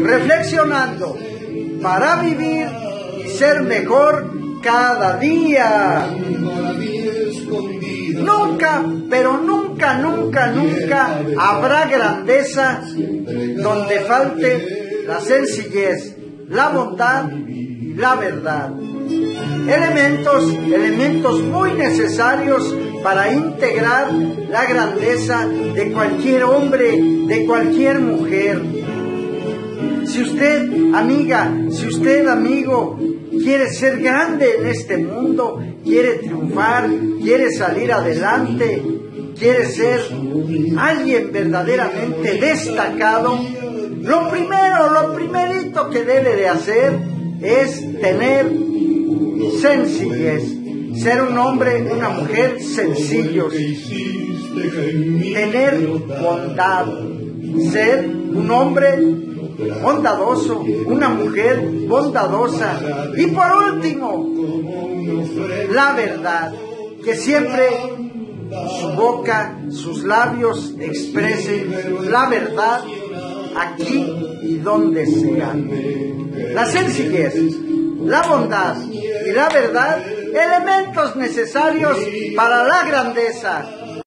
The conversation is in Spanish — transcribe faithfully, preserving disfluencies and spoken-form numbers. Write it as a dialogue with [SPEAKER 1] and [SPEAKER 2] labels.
[SPEAKER 1] reflexionando para vivir y ser mejor cada día. Nunca, pero nunca, nunca, nunca habrá grandeza donde falte la sencillez, la bondad, la verdad. Elementos, elementos muy necesarios para integrar la grandeza de cualquier hombre, de cualquier mujer. Si usted, amiga, si usted, amigo, quiere ser grande en este mundo, quiere triunfar, quiere salir adelante, quiere ser alguien verdaderamente destacado, lo primero, lo primerito que debe de hacer es tener sencillez, ser un hombre, una mujer sencillos, tener bondad, ser un hombre bondadoso, una mujer bondadosa. Y por último, la verdad, que siempre su boca, sus labios expresen la verdad aquí y donde sea. La sencillez, la bondad y la verdad, elementos necesarios para la grandeza.